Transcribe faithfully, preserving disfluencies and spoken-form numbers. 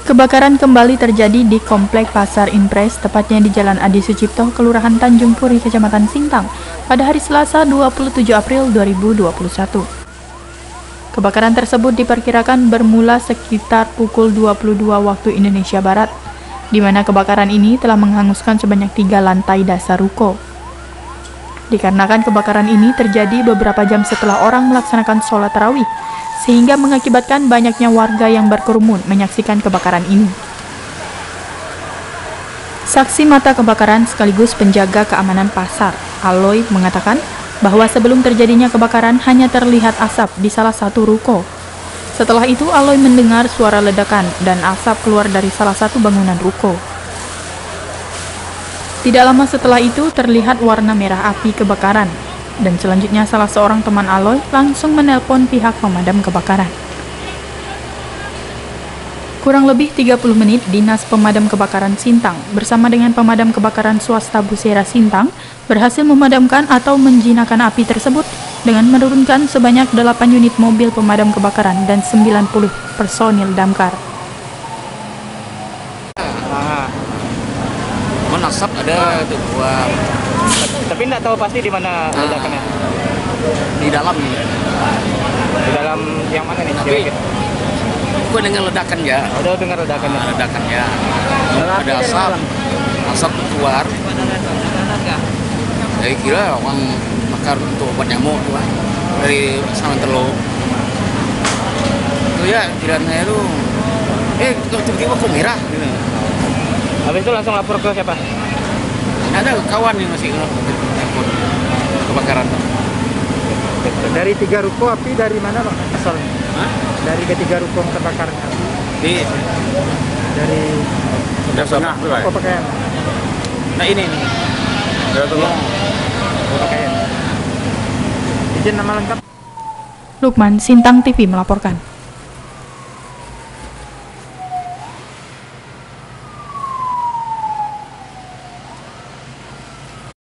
Kebakaran kembali terjadi di Komplek Pasar Impres, tepatnya di Jalan Adi Sucipto, Kelurahan Tanjung Puri, Kecamatan Sintang, pada hari Selasa dua puluh tujuh April dua ribu dua puluh satu. Kebakaran tersebut diperkirakan bermula sekitar pukul dua puluh dua waktu Indonesia Barat, di mana kebakaran ini telah menghanguskan sebanyak tiga lantai dasar ruko. Dikarenakan kebakaran ini terjadi beberapa jam setelah orang melaksanakan sholat tarawih, sehingga mengakibatkan banyaknya warga yang berkerumun menyaksikan kebakaran ini. Saksi mata kebakaran sekaligus penjaga keamanan pasar, Aloy, mengatakan bahwa sebelum terjadinya kebakaran hanya terlihat asap di salah satu ruko. Setelah itu Aloy mendengar suara ledakan dan asap keluar dari salah satu bangunan ruko. Tidak lama setelah itu terlihat warna merah api kebakaran, dan selanjutnya salah seorang teman Aloy langsung menelpon pihak pemadam kebakaran. Kurang lebih tiga puluh menit, Dinas Pemadam Kebakaran Sintang bersama dengan pemadam kebakaran swasta Busera Sintang berhasil memadamkan atau menjinakkan api tersebut dengan menurunkan sebanyak delapan unit mobil pemadam kebakaran dan sembilan puluh personil damkar. Asap ada itu keluar. Tapi tidak tahu pasti di mana ledakannya. Di dalam nih. Di dalam yang mana nih? Tapi gue dengar ledakan ya. Udah dengar ledakannya. Nah, ledakan ya. Ada asap. Asap keluar. Saya kira orang bakar untuk obat nyamuk tuh dari sana telur. Itu ya kiranya itu. Eh, tiba-tiba kok merah gitu. Habis itu langsung lapor ke siapa? Ada kawan yang masih lapor kebakaran. Dari tiga ruko api dari mana bang? Asalnya? Hah? Dari ketiga ruko yang terbakar. Di dari tengah tuh ruko pakaian. Nah ini nih. Dari tengah. Ruko pakaian. Izin nama lengkap. Lukman, Sintang T V melaporkan.